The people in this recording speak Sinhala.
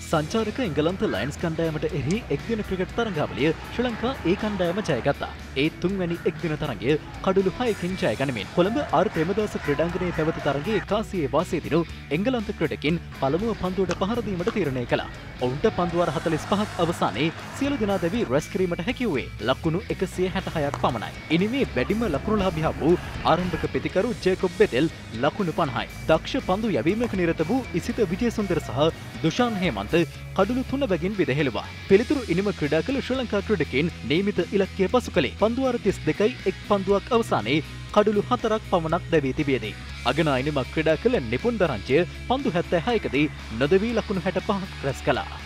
සංචාරක එංගලන්ත ලයන්ස් කණ්ඩායමට එරෙහි එක්දින ක්‍රිකට් තරඟාවලිය ශ්‍රී ලංකා ඒ කණ්ඩායම ජයගත්තා. ඒ තුන්වැනි එක්දින තරඟය කඩුළු 6කින් ජය ගනිමින් කොළඹ ආර් ප්‍රේමදාස ක්‍රීඩාංගණයේ පැවති තරඟයේ කාසියේ වාසයේ දිනු එංගලන්ත ක්‍රීඩකින් පළමුව පන්දුවට පහර දීමට තීරණය කළා. ඔවුන්ට පන්දු වාර 45ක් අවසානයේ සියලු දෙනා දැවි රැස් කිරීමට හැකි වූයේ ලකුණු 166ක් පමණයි. ඉනිමේ වැඩිම ලකුණුලාභියා වූ ආරම්භක පිතිකරු ජේකොබ් බෙදෙල් ලකුණු 50යි. දක්ෂ පන්දු යැවීමක නිරත වූ ඉසිත විජේසුන්දර සහ දුෂාන් හේමන්ත කඩුළු 3 බැගින් විදහෙළුවා. පිළිතුරු ඉනිම ක්‍රීඩා කළ ශ්‍රී ලංකා ක්‍රීඩකයන් නියමිත ඉලක්කය පසු කළේ පන්දු වාර 32යි එක් පන්දුවක් අවසානයේ කඩුළු 4ක් පමණක් දැවී තිබියදී. අගනා ඉනිමක් ක්‍රීඩා කළ නිපුන් දරංචිය පන්දු 76කදී නොදවී ලකුණු 65ක් රැස් කළා.